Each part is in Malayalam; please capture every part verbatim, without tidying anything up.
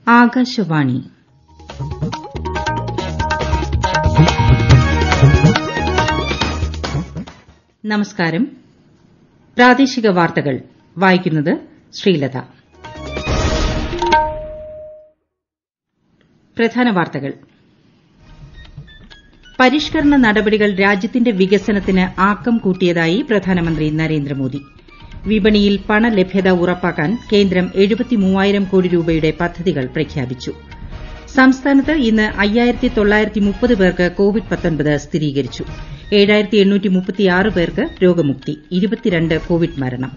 ആകാശവാണി. നമസ്കാരം. പ്രാദേശിക വാർത്തകൾ വായിക്കുന്നത് ശ്രീലത. പ്രധാന വാർത്തകൾ. പരിഷ്കരണ നടപടികൾ രാജ്യത്തിന്റെ വികസനത്തിന് ആക്കം കൂട്ടിയതായി പ്രധാനമന്ത്രി നരേന്ദ്രമോദി. വിപണിയിൽ പണലഭ്യത ഉറപ്പാക്കാൻ കേന്ദ്രം എഴുപത്തിമൂവായിരം കോടി രൂപയുടെ പദ്ധതികൾ പ്രഖ്യാപിച്ചു. സംസ്ഥാനത്ത് ഇന്ന് അയ്യായിരത്തി തൊള്ളായിരത്തി മുപ്പത് പേർക്ക് കോവിഡ് പത്തൊൻപത് സ്ഥിരീകരിച്ചു. ഏഴായിരത്തി എണ്ണൂറ്റി മുപ്പത്തിയാറ് പേർക്ക് രോഗമുക്തി. ഇരുപത്തിരണ്ട് കോവിഡ് മരണം.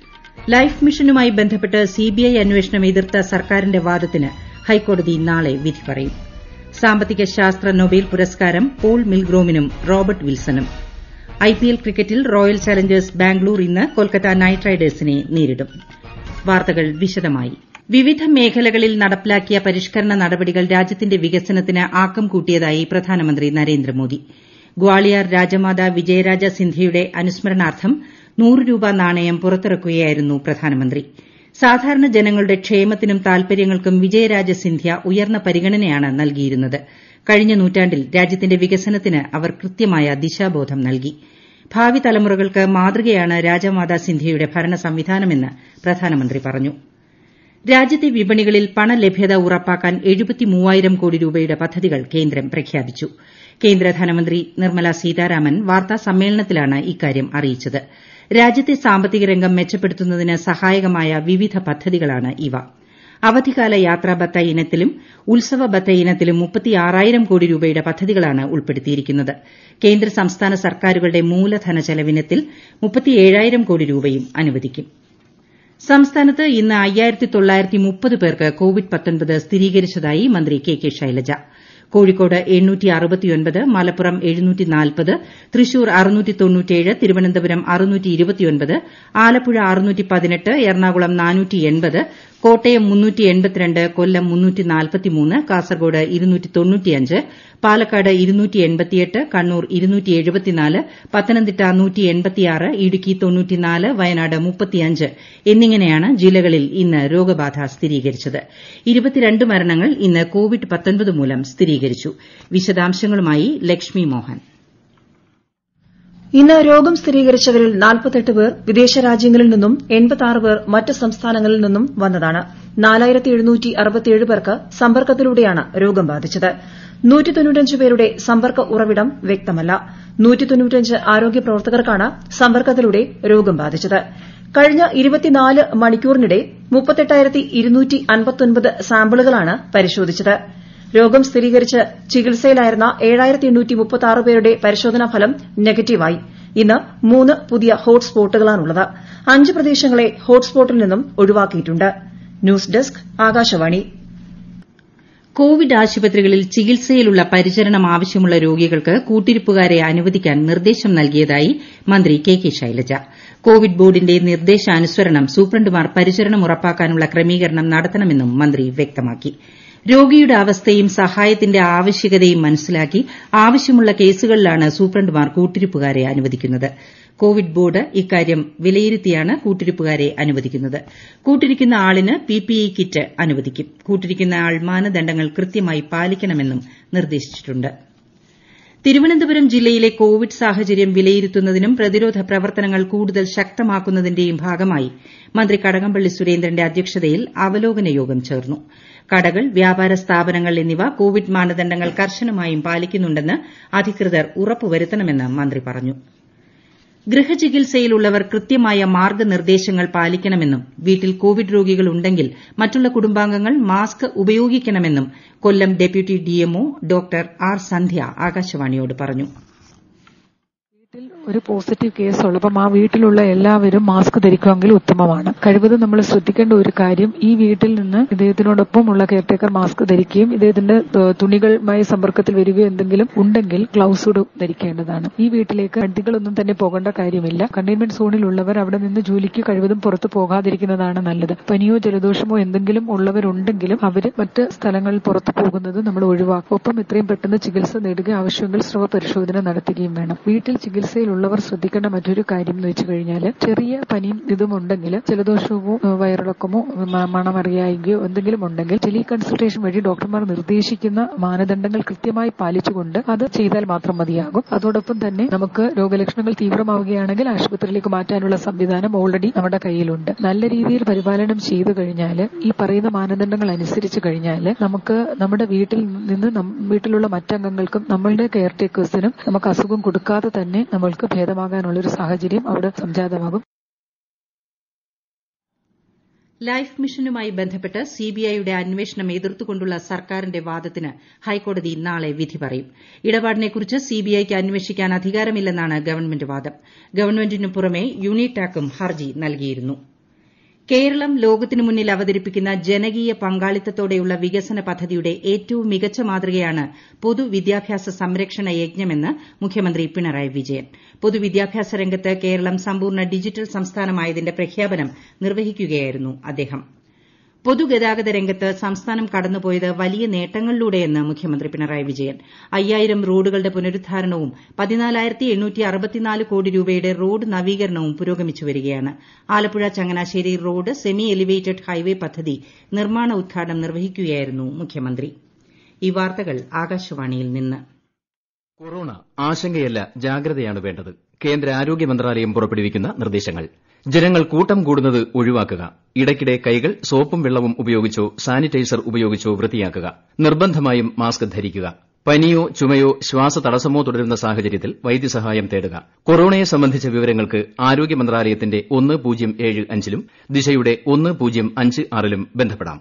ലൈഫ് മിഷനുമായി ബന്ധപ്പെട്ട് സിബിഐ അന്വേഷണം എതിർത്ത സർക്കാരിന്റെ വാദത്തിന് ഹൈക്കോടതി നാളെ വിധി പറയും. സാമ്പത്തിക ശാസ്ത്ര നൊബേൽ പുരസ്കാരം പോൾ മിൽഗ്രോമിനും റോബർട്ട് വിൽസണും. ഐപിഎൽ ക്രിക്കറ്റിൽ റോയൽ ചലഞ്ചേഴ്സ് ബാംഗ്ലൂർ ഇന്ന് കൊൽക്കത്ത നൈറ്റ് റൈഡേഴ്സിനെ നേരിടും. വാർത്തകൾ വിശദമായി. വിവിധ മേഖലകളിൽ നടപ്പിലാക്കിയ പരിഷ്കരണ നടപടികൾ രാജ്യത്തിന്റെ വികസനത്തിന് ആക്കം കൂട്ടിയതായി പ്രധാനമന്ത്രി നരേന്ദ്രമോദി. ഗ്വാളിയാർ രാജമാത വിജയരാജ സിന്ധ്യയുടെ അനുസ്മരണാർത്ഥം നൂറ് രൂപ നാണയം പുറത്തിറക്കുകയായിരുന്നു പ്രധാനമന്ത്രി. സാധാരണ ജനങ്ങളുടെ ക്ഷേമത്തിനും താൽപര്യങ്ങൾക്കും വിജയരാജ സിന്ധ്യ ഉയർന്ന പരിഗണനയാണ് നൽകിയിരുന്നത്. കഴിഞ്ഞ നൂറ്റാണ്ടിൽ രാജ്യത്തിന്റെ വികസനത്തിന് അവർ കൃത്യമായ ദിശാബോധം നൽകി. ഭാവി തലമുറകൾക്ക് മാതൃകയാണ് രാജമാതാ സിന്ധ്യയുടെ ഭരണ സംവിധാനമെന്ന് പ്രധാനമന്ത്രി പറഞ്ഞു. രാജ്യത്തെ വിപണികളിൽ പണലഭ്യത ഉറപ്പാക്കാൻ എഴുപത്തിമൂവായിരം കോടി രൂപയുടെ പദ്ധതികൾ കേന്ദ്രം പ്രഖ്യാപിച്ചു. കേന്ദ്ര ധനമന്ത്രി നിർമ്മല സീതാരാമൻ വാർത്താ സമ്മേളനത്തിലാണ് ഇക്കാര്യം അറിയിച്ചത്. രാജ്യത്തെ സാമ്പത്തിക രംഗം മെച്ചപ്പെടുത്തുന്നതിന് സഹായകമായ വിവിധ പദ്ധതികളാണ് ഇവ. അവധിക്കാല യാത്രാബത്ത ഇനത്തിലും ഉത്സവ ബത്ത ഇനത്തിലും മുപ്പത്തിയാറായിരം കോടി രൂപയുടെ പദ്ധതികളാണ് ഉൾപ്പെടുത്തിയിരിക്കുന്നത്. കേന്ദ്ര സംസ്ഥാന സർക്കാരുകളുടെ മൂലധന ചെലവിനത്തിൽ മുപ്പത്തിയേഴായിരം കോടി രൂപയും അനുവദിക്കും. സംസ്ഥാനത്ത് ഇന്ന് അയ്യായിരത്തി തൊള്ളായിരത്തി മുപ്പത് പേർക്ക് കോവിഡ് പത്തൊൻപത് സ്ഥിരീകരിച്ചതായി മന്ത്രി കെ കെ ശൈലജ. കോഴിക്കോട് എണ്ണൂറ്റി അറുപത്തിയൊൻപത്, മലപ്പുറം എഴുന്നൂറ്റി നാൽപ്പത്, തൃശൂർ അറുന്നൂറ്റി തൊണ്ണൂറ്റിയേഴ്, തിരുവനന്തപുരം അറുന്നൂറ്റി ഇരുപത്തിയൊൻപത്, ആലപ്പുഴ അറുന്നൂറ്റി പതിനെട്ട്, എറണാകുളം നാനൂറ്റി എൺപത്, കോട്ടയം മുന്നൂറ്റി എൺപത്തിരണ്ട്, കൊല്ലം മുന്നൂറ്റി നാൽപ്പത്തിമൂന്ന്, കാസർഗോഡ് ഇരുന്നൂറ്റി തൊണ്ണൂറ്റിയഞ്ച്, പാലക്കാട് ഇരുന്നൂറ്റി എൺപത്തിയെട്ട്, കണ്ണൂർ ഇരുന്നൂറ്റി എഴുപത്തിനാല്, പത്തനംതിട്ട നൂറ്റി എൺപത്തിയാറ്, ഇടുക്കി തൊണ്ണൂറ്റിനാല്, വയനാട് മുപ്പത്തിയഞ്ച് എന്നിങ്ങനെയാണ് ജില്ലകളിൽ ഇന്ന് രോഗബാധ സ്ഥിരീകരിച്ചത്. ഇരുപത്തിരണ്ട് മരണങ്ങൾ ഇന്ന് കോവിഡ് പത്തൊൻപത് മൂലം സ്ഥിരീകരിച്ചു. വിശദാംശങ്ങളുമായി ലക്ഷ്മി മോഹൻ. ഇന്ന് രോഗം സ്ഥിരീകരിച്ചവരിൽ നാൽപ്പത്തെട്ട് പേർ വിദേശ രാജ്യങ്ങളിൽ നിന്നും എൺപത്തിയാറ് പേർ മറ്റ് സംസ്ഥാനങ്ങളിൽ നിന്നും വന്നതാണ്. നാലായിരത്തി എഴുന്നൂറ്റി അറുപത്തിയേഴ് പേർക്ക് സമ്പർക്കത്തിലൂടെയാണ് രോഗം ബാധിച്ചത്. നൂറ്റി തൊണ്ണൂറ്റഞ്ച് പേരുടെ സമ്പർക്ക ഉറവിടം വ്യക്തമല്ല. നൂറ്റി തൊണ്ണൂറ്റഞ്ച് ആരോഗ്യ പ്രവർത്തകർക്കാണ് സമ്പർക്കത്തിലൂടെ രോഗം ബാധിച്ചത്. കഴിഞ്ഞ ഇരുപത്തിനാല് മണിക്കൂറിനിടെ മുപ്പത്തെട്ടായിരത്തി ഇരുന്നൂറ്റി അൻപത്തൊൻപത് സാമ്പിളുകളാണ് പരിശോധിച്ചത്. രോഗം സ്ഥിരീകരിച്ച് ചികിത്സയിലായിരുന്ന ഏഴായിരത്തി എണ്ണൂറ്റി മുപ്പത്തിയാറ് പേരുടെ പരിശോധനാ ഫലം നെഗറ്റീവായി. ഇന്ന് മൂന്ന് പുതിയ ഹോട്ട്സ്പോട്ടുകളാണുള്ളത്. അഞ്ച് പ്രദേശങ്ങളെ ഹോട്ട്സ്പോട്ടിൽ നിന്നും ഒഴിവാക്കിയിട്ടുണ്ട്. News desk Akashvani. കോവിഡ് ആശുപത്രികളിൽ ചികിത്സയിലുള്ള പരിചരണം ആവശ്യമുള്ള രോഗികൾക്ക് കൂട്ടിരിപ്പുകാരെ അനുവദിക്കാൻ നിർദ്ദേശം നൽകിയതായി മന്ത്രി കെ കെ ശൈലജ. കോവിഡ് ബോർഡിന്റെ നിർദ്ദേശാനുസരണം സൂപ്രണ്ടുമാർ പരിചരണം ഉറപ്പാക്കാനുള്ള ക്രമീകരണം നടത്തണമെന്നും മന്ത്രി വ്യക്തമാക്കി. രോഗിയുടെ അവസ്ഥയും സഹായത്തിന്റെ ആവശ്യകതയും മനസ്സിലാക്കി ആവശ്യമുള്ള കേസുകളിലാണ് സൂപ്രണ്ടുമാർ കൂട്ടിരിപ്പുകാരെ അനുവദിക്കുന്നത്. കോവിഡ് ബോർഡ് ഇക്കാര്യം വിലയിരുത്തിയാണ് കൂട്ടിരിപ്പുകാരെ അനുവദിക്കുന്നത്. കൂട്ടിരിക്കുന്ന ആളിന് പിപിഇ കിറ്റ് അനുവദിക്കും. കൂട്ടിരിക്കുന്ന ആൾ മാനദണ്ഡങ്ങൾ കൃത്യമായി പാലിക്കണമെന്നും നിർദ്ദേശിച്ചിട്ടുണ്ട്. തിരുവനന്തപുരം ജില്ലയിലെ കോവിഡ് സാഹചര്യം വിലയിരുത്തുന്നതിനും പ്രതിരോധ പ്രവർത്തനങ്ങൾ കൂടുതൽ ശക്തമാക്കുന്നതിന്റെയും ഭാഗമായി മന്ത്രി കടകംപള്ളി സുരേന്ദ്രന്റെ അധ്യക്ഷതയിൽ അവലോകന യോഗം ചേർന്നു. കടകൾ, വ്യാപാര സ്ഥാപനങ്ങൾ എന്നിവ കോവിഡ് മാനദണ്ഡങ്ങൾ കർശനമായും പാലിക്കുന്നുണ്ടെന്ന് അധികൃതർ ഉറപ്പുവരുത്തണമെന്ന് മന്ത്രി പറഞ്ഞു. ഗൃഹചികിത്സയിലുള്ളവർ കൃത്യമായ മാർഗ്ഗനിർദ്ദേശങ്ങൾ പാലിക്കണമെന്നും വീട്ടിൽ കോവിഡ് രോഗികൾ ഉണ്ടെങ്കിൽ മറ്റുള്ള കുടുംബാംഗങ്ങൾ മാസ്ക് ഉപയോഗിക്കണമെന്നും Kollam deputy DMO doctor R Sandhya ആകാശവാണിയോട് പറഞ്ഞു. ഒരു പോസിറ്റീവ് കേസ് ഉള്ളപ്പം ആ വീട്ടിലുള്ള എല്ലാവരും മാസ്ക് ധരിക്കുമെങ്കിൽ ഉത്തമമാണ്. കഴിവതും നമ്മൾ ശ്രദ്ധിക്കേണ്ട ഒരു കാര്യം, ഈ വീട്ടിൽ നിന്ന് ഇദ്ദേഹത്തിനോടൊപ്പമുള്ള കെയർടേക്കർ മാസ്ക് ധരിക്കുകയും ഇദ്ദേഹത്തിന്റെ തുണികളുമായി സമ്പർക്കത്തിൽ വരികയോ എന്തെങ്കിലും ഉണ്ടെങ്കിൽ ഗ്ലൌസ് ധരിക്കേണ്ടതാണ്. ഈ വീട്ടിലേക്ക് അടികളൊന്നും തന്നെ പോകേണ്ട കാര്യമില്ല. കണ്ടെയ്ൻമെന്റ് സോണിലുള്ളവർ അവിടെ നിന്ന് ജോലിക്ക് കഴിവതും പുറത്തു പോകാതിരിക്കുന്നതാണ് നല്ലത്. പനിയോ ജലദോഷമോ എന്തെങ്കിലും ഉള്ളവരുണ്ടെങ്കിലും അവർ മറ്റ് സ്ഥലങ്ങളിൽ പുറത്തു പോകുന്നത് നമ്മൾ ഒഴിവാക്കും. ഒപ്പം എത്രയും പെട്ടെന്ന് ചികിത്സ നേടുക, ആവശ്യമെങ്കിൽ സ്രവ പരിശോധന നടത്തുകയും വേണം. വീട്ടിൽ ചികിത്സയിൽ പ്രായത്തിലുള്ളവർ ശ്രദ്ധിക്കേണ്ട മറ്റൊരു കാര്യം എന്ന് വെച്ച് കഴിഞ്ഞാൽ ചെറിയ പനിയും ഇതും ഉണ്ടെങ്കിൽ ജലദോഷമോ വയറിളക്കമോ മണമറിയായികയോ എന്തെങ്കിലും ഉണ്ടെങ്കിൽ ടെലി കൺസൾട്ടേഷൻ വഴി ഡോക്ടർമാർ നിർദ്ദേശിക്കുന്ന മാനദണ്ഡങ്ങൾ കൃത്യമായി പാലിച്ചുകൊണ്ട് അത് ചെയ്താൽ മാത്രം മതിയാകും. അതോടൊപ്പം തന്നെ നമുക്ക് രോഗലക്ഷണങ്ങൾ തീവ്രമാവുകയാണെങ്കിൽ ആശുപത്രിയിലേക്ക് മാറ്റാനുള്ള സംവിധാനം ഓൾറെഡി നമ്മുടെ കയ്യിലുണ്ട്. നല്ല രീതിയിൽ പരിപാലനം ചെയ്തു കഴിഞ്ഞാൽ ഈ പറയുന്ന മാനദണ്ഡങ്ങൾ അനുസരിച്ച് കഴിഞ്ഞാൽ നമുക്ക് നമ്മുടെ വീട്ടിൽ നിന്ന് വീട്ടിലുള്ള മറ്റംഗങ്ങൾക്കും നമ്മളുടെ കെയർ ടേക്കേഴ്സിനും നമുക്ക് അസുഖം കൊടുക്കാതെ തന്നെ നമ്മൾക്ക് ഭേദമാകാനുള്ളൊരു സാഹചര്യം അവിടെ സംജാതമാകും. ലൈഫ് മിഷനുമായി ബന്ധപ്പെട്ട് സിബിഐയുടെ അന്വേഷണം എതിർത്തുകൊണ്ടുള്ള സർക്കാരിന്റെ വാദത്തിന് ഹൈക്കോടതി നാളെ വിധി പറയും. ഇടപാടിനെക്കുറിച്ച് സിബിഐക്ക് അന്വേഷിക്കാൻ അധികാരമില്ലെന്നാണ് ഗവൺമെന്റ് വാദം. ഗവൺമെന്റിനു പുറമെ യൂണിടാക്കും ഹർജി നൽകിയിരുന്നു. കേരളം ലോകത്തിനു മുന്നിൽ അവതരിപ്പിക്കുന്ന ജനകീയ പങ്കാളിത്തത്തോടെയുള്ള വികസന പദ്ധതിയുടെ ഏറ്റവും മികച്ച മാതൃകയാണ് പൊതുവിദ്യാഭ്യാസ സംരക്ഷണ യജ്ഞമെന്ന് മുഖ്യമന്ത്രി പിണറായി വിജയൻ. പൊതുവിദ്യാഭ്യാസ രംഗത്ത് കേരളം സമ്പൂർണ്ണ ഡിജിറ്റൽ സംസ്ഥാനമായതിന്റെ പ്രഖ്യാപനം നിർവഹിക്കുകയായിരുന്നു അദ്ദേഹം. പൊതുഗതാഗത രംഗത്ത് സംസ്ഥാനം കടന്നുപോയത് വലിയ നേട്ടങ്ങളിലൂടെയെന്ന് മുഖ്യമന്ത്രി പിണറായി വിജയൻ. അയ്യായിരം റോഡുകളുടെ പുനരുദ്ധാരണവും പതിനാലായിരത്തി എണ്ണൂറ്റി അറുപത്തിനാല് കോടി രൂപയുടെ റോഡ് നവീകരണവും പുരോഗമിച്ചുവരികയാണ്. Alappuzha Changanassery road semi elevated highway പദ്ധതി നിർമ്മാണ ഉദ്ഘാടനം നിർവഹിക്കുകയായിരുന്നു മുഖ്യമന്ത്രി. ഈ വാർത്തകൾ ആകാശവാണിയിൽ നിന്ന്. കൊറോണ ആശങ്കയല്ല, ജാഗ്രതയാണ് വേണ്ടത്. കേന്ദ്ര ആരോഗ്യ മന്ത്രാലയം പുറപ്പെടുവിക്കുന്ന നിർദ്ദേശങ്ങൾ. ജനങ്ങൾ കൂട്ടം കൂടുന്നത് ഒഴിവാക്കുക. ഇടയ്ക്കിടെ കൈകൾ സോപ്പും വെള്ളവും ഉപയോഗിച്ചോ സാനിറ്റൈസർ ഉപയോഗിച്ചോ വൃത്തിയാക്കുക. നിർബന്ധമായും മാസ്ക് ധരിക്കുക. പനിയോ ചുമയോ ശ്വാസതടസ്സമോ തുടരുന്ന സാഹചര്യത്തിൽ വൈദ്യസഹായം തേടുക. കൊറോണയെ സംബന്ധിച്ച വിവരങ്ങൾക്ക് ആരോഗ്യ മന്ത്രാലയത്തിന്റെ ഒന്ന് പൂജ്യം ഏഴ് അഞ്ചിലും ദിശയുടെ ഒന്ന് പൂജ്യം അഞ്ച് ആറിലും ബന്ധപ്പെടാം.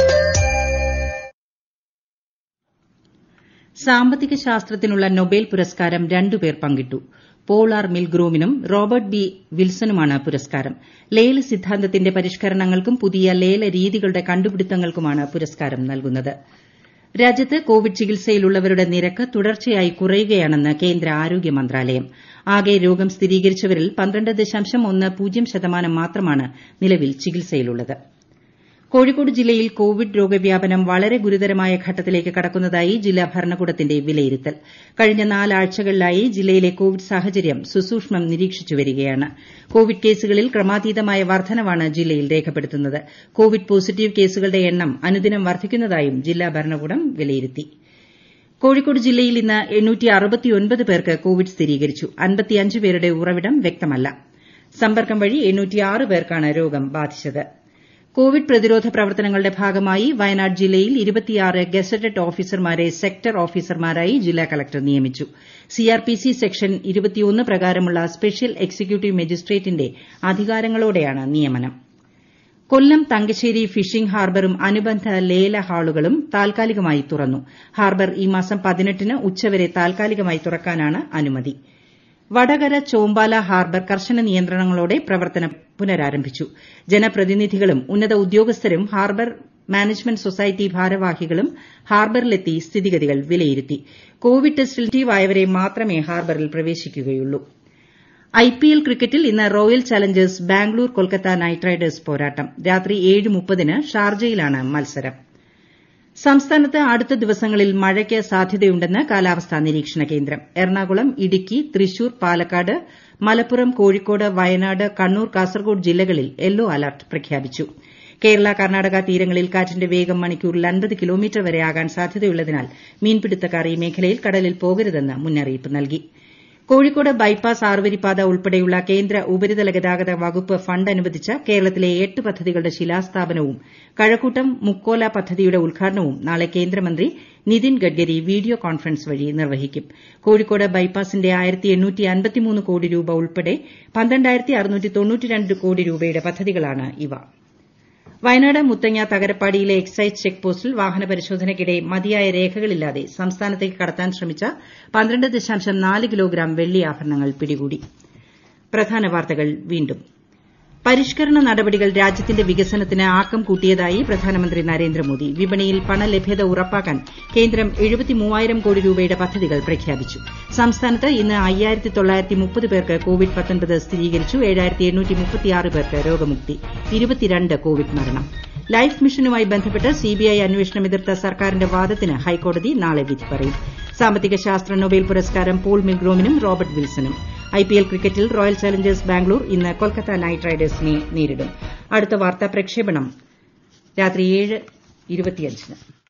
സാമ്പത്തിക ശാസ്ത്രത്തിനുള്ള നൊബേൽ പുരസ്കാരം രണ്ടുപേർ പങ്കിട്ടു. പോൾ ആർ മിൽഗ്രോമിനും റോബർട്ട് ബി വിൽസണുമാണ് പുരസ്കാരം. ലേല സിദ്ധാന്തത്തിന്റെ പരിഷ്കരണങ്ങൾക്കും പുതിയ ലേല രീതികളുടെ കണ്ടുപിടുത്തങ്ങൾക്കുമാണ് പുരസ്കാരം നൽകുന്നത്. രാജ്യത്ത് കോവിഡ് ചികിത്സയിലുള്ളവരുടെ നിരക്ക് തുടർച്ചയായി കുറയുകയാണെന്ന് കേന്ദ്ര ആരോഗ്യ മന്ത്രാലയം. ആകെ രോഗം സ്ഥിരീകരിച്ചവരിൽ പന്ത്രണ്ട് ദശാംശം ഒന്ന് പൂജ്യം ശതമാനം മാത്രമാണ് നിലവിൽ ചികിത്സയിലുള്ളത്. കോഴിക്കോട് ജില്ലയിൽ കോവിഡ് രോഗവ്യാപനം വളരെ ഗുരുതരമായ ഘട്ടത്തിലേക്ക് കടക്കുന്നതായി ജില്ലാ ഭരണകൂടത്തിന്റെ വിലയിരുത്തൽ. കഴിഞ്ഞ നാലാഴ്ചകളിലായി ജില്ലയിലെ കോവിഡ് സാഹചര്യം സുസൂക്ഷ്മം നിരീക്ഷിച്ചുവരികയാണ്. കോവിഡ് കേസുകളിൽ ക്രമാതീതമായ വർധനവാണ് ജില്ലയിൽ രേഖപ്പെടുത്തുന്നത്. കോവിഡ് പോസിറ്റീവ് കേസുകളുടെ എണ്ണം അനുദിനം വർദ്ധിക്കുന്നതായും ജില്ലാ ഭരണകൂടം വിലയിരുത്തി. കോഴിക്കോട് ജില്ലയിൽ ഇന്ന് എണ്ണൂറ്റി അറുപത്തിയൊൻപത് പേർക്ക് കോവിഡ് സ്ഥിരീകരിച്ചു. അൻപത്തിയഞ്ച് പേരുടെ ഉറവിടം വ്യക്തമല്ല. സമ്പർക്കം വഴി എണ്ണൂറ്റിയാറ് പേർക്കാണ് രോഗം ബാധിച്ചത്. കോവിഡ് പ്രതിരോധ പ്രവർത്തനങ്ങളുടെ ഭാഗമായി വയനാട് ജില്ലയിൽ ഇരുപത്തിയാറ് ഗസറ്റഡ് ഓഫീസർമാരെ സെക്ടർ ഓഫീസർമാരായി ജില്ലാ കളക്ടർ നിയമിച്ചു. സിആർപിസി സെക്ഷൻ ഇരുപത്തിയൊന്ന് പ്രകാരമുള്ള സ്പെഷ്യൽ എക്സിക്യൂട്ടീവ് മജിസ്ട്രേറ്റിന്റെ അധികാരങ്ങളോടെയാണ് നിയമനം. കൊല്ലം തങ്കശ്ശേരി ഫിഷിംഗ് ഹാർബറും അനുബന്ധ ലേല ഹാളുകളും താൽക്കാലികമായി തുറന്നു. ഹാർബർ ഈ മാസം പതിനെട്ടിന് ഉച്ചവരെ താൽക്കാലികമായി തുറക്കാനാണ് അനുമതി. വടകര ചോമ്പാല ഹാർബർ കർശന നിയന്ത്രണങ്ങളോടെ പ്രവർത്തനം പുനരാരംഭിച്ചു. ജനപ്രതിനിധികളും ഉന്നത ഉദ്യോഗസ്ഥരും ഹാർബർ മാനേജ്മെന്റ് സൊസൈറ്റി ഭാരവാഹികളും ഹാർബറിലെത്തി സ്ഥിതിഗതികൾ വിലയിരുത്തി. കോവിഡ് ടെസ്റ്റിൽ നെഗറ്റീവായവരെ മാത്രമേ ഹാർബറിൽ പ്രവേശിക്കുകയുള്ളൂ. ഐപിഎൽ ക്രിക്കറ്റിൽ ഇന്ന് Royal Challengers Bangalore Kolkata Knight Riders പോരാട്ടം. രാത്രി ഏഴ് മുപ്പതിന് ഷാർജയിലാണ് മത്സരം. സംസ്ഥാനത്ത് അടുത്ത ദിവസങ്ങളിൽ മഴയ്ക്ക് സാധ്യതയുണ്ടെന്ന് കാലാവസ്ഥാ നിരീക്ഷണ കേന്ദ്രം. എറണാകുളം, ഇടുക്കി, തൃശൂർ, പാലക്കാട്, മലപ്പുറം, കോഴിക്കോട്, വയനാട്, കണ്ണൂർ, കാസർഗോഡ് ജില്ലകളിൽ യെല്ലോ അലർട്ട് പ്രഖ്യാപിച്ചു. കേരള കർണാടക തീരങ്ങളിൽ കാറ്റിന്റെ വേഗം മണിക്കൂറിൽ അൻപത് കിലോമീറ്റർ വരെ ആകാൻ സാധ്യതയുള്ളതിനാൽ മീൻപിടുത്തക്കാർ ഈ മേഖലയിൽ കടലിൽ പോകരുതെന്ന് മുന്നറിയിപ്പ് നൽകി. കോഴിക്കോട് ബൈപ്പാസ് ആറുവരിപ്പാത ഉൾപ്പെടെയുള്ള കേന്ദ്ര ഉപരിതല ഗതാഗത വകുപ്പ് ഫണ്ട് അനുവദിച്ച കേരളത്തിലെ എട്ട് പദ്ധതികളുടെ ശിലാസ്ഥാപനവും കഴക്കൂട്ടം മുക്കോല പദ്ധതിയുടെ ഉദ്ഘാടനവും നാളെ കേന്ദ്രമന്ത്രി നിതിൻ ഗഡ്കരി വീഡിയോ കോൺഫറൻസ് വഴി നിർവഹിക്കും. കോഴിക്കോട് ബൈപ്പാസിന്റെ ആയിരത്തി എണ്ണൂറ്റി അൻപത്തിമൂന്ന് കോടി രൂപ ഉൾപ്പെടെ പന്ത്രണ്ടായിരത്തി അറുന്നൂറ്റി തൊണ്ണൂറ്റിരണ്ട് കോടി രൂപയുടെ പദ്ധതികളാണ് ഇവ. വയനാട് മുത്തങ്ങ തകരപ്പാടിയിലെ എക്സൈസ് ചെക്ക് പോസ്റ്റിൽ വാഹന പരിശോധനയ്ക്കിടെ മതിയായ രേഖകളില്ലാതെ സംസ്ഥാനത്തേക്ക് കടത്താൻ ശ്രമിച്ച പന്ത്രണ്ട് ദശാംശം നാല് കിലോഗ്രാം വെള്ളി ആഭരണങ്ങൾ പിടികൂടി. പ്രധാന വാർത്തകൾ വീണ്ടും. പരിഷ്കരണ നടപടികൾ രാജ്യത്തിന്റെ വികസനത്തിന് ആക്കം കൂട്ടിയതായി പ്രധാനമന്ത്രി നരേന്ദ്രമോദി. വിപണിയിൽ പണലഭ്യത ഉറപ്പാക്കാൻ കേന്ദ്രം എഴുപത്തിമൂവായിരം കോടി രൂപയുടെ പദ്ധതികൾ പ്രഖ്യാപിച്ചു. സംസ്ഥാനത്ത് ഇന്ന് അയ്യായിരത്തി തൊള്ളായിരത്തി മുപ്പത് പേർക്ക് കോവിഡ് പത്തൊൻപത് സ്ഥിരീകരിച്ചു. ഏഴായിരത്തി എണ്ണൂറ്റി മുപ്പത്തിയാറ് പേർക്ക് രോഗമുക്തി. ഇരുപത്തിരണ്ട് കോവിഡ് മരണം. ലൈഫ് മിഷനുമായി ബന്ധപ്പെട്ട് സിബിഐ അന്വേഷണം എതിർത്ത സർക്കാരിന്റെ വാദത്തിന് ഹൈക്കോടതി നാളെ വിധി പറയും. സാമ്പത്തിക ശാസ്ത്ര നൊബേൽ പുരസ്കാരം പോൾ മിൽഗ്രോമിനും റോബർട്ട് വിൽസണും. ഐപിഎൽ ക്രിക്കറ്റിൽ റോയൽ ചലഞ്ചേഴ്സ് ബാംഗ്ലൂർ ഇന്ന് കൊൽക്കത്ത നൈറ്റ് റൈഡേഴ്സിനെ നേരിടും. അടുത്ത വാർത്താ പ്രക്ഷേപണം രാത്രി ഏഴ് ഇരുപത്തിയഞ്ചിന്.